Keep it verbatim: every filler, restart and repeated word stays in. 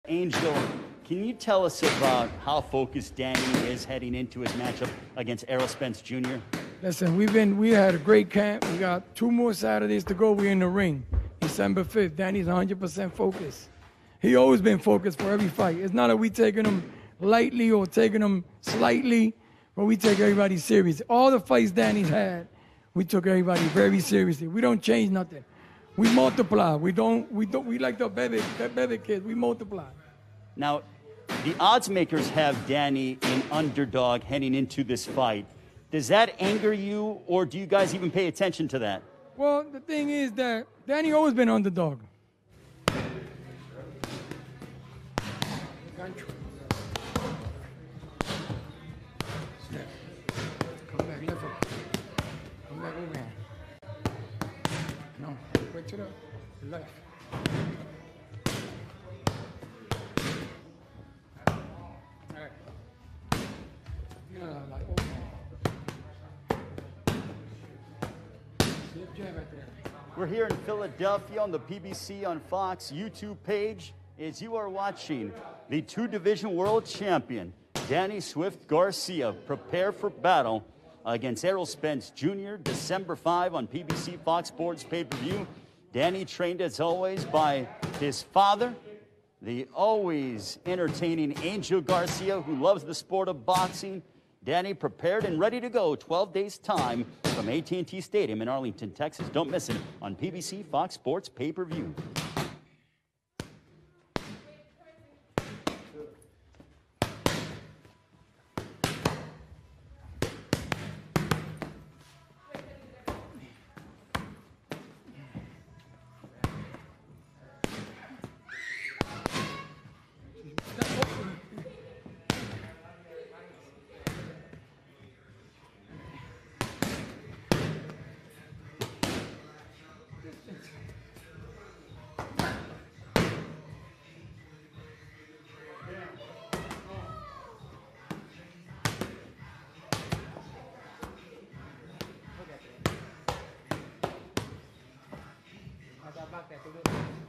Angel, can you tell us about how focused Danny is heading into his matchup against Errol Spence Junior? Listen, we've been we had a great camp. We got two more Saturdays to go. We're in the ring, December fifth. Danny's one hundred percent focused. He always been focused for every fight. It's not that we taking him lightly or taking him slightly, but we take everybody serious. All the fights Danny's had, we took everybody very seriously. We don't change nothing. We multiply. We don't. We don't. We like the baby, the baby kids. We multiply. Now, the odds makers have Danny an underdog heading into this fight. Does that anger you, or do you guys even pay attention to that? Well, the thing is that Danny always been underdog. Come back, lift up. Come back over here. No, wait to the left. All right. Yeah, like over. We're here in Philadelphia on the P B C on Fox YouTube page as you are watching the two-division world champion, Danny Swift Garcia, prepare for battle against Errol Spence Junior December fifth on P B C Fox Sports pay-per-view. Danny trained, as always, by his father, the always entertaining Angel Garcia, who loves the sport of boxing. Danny prepared and ready to go, twelve days time from A T and T Stadium in Arlington, Texas. Don't miss it on P B C Fox Sports pay-per-view. Back there to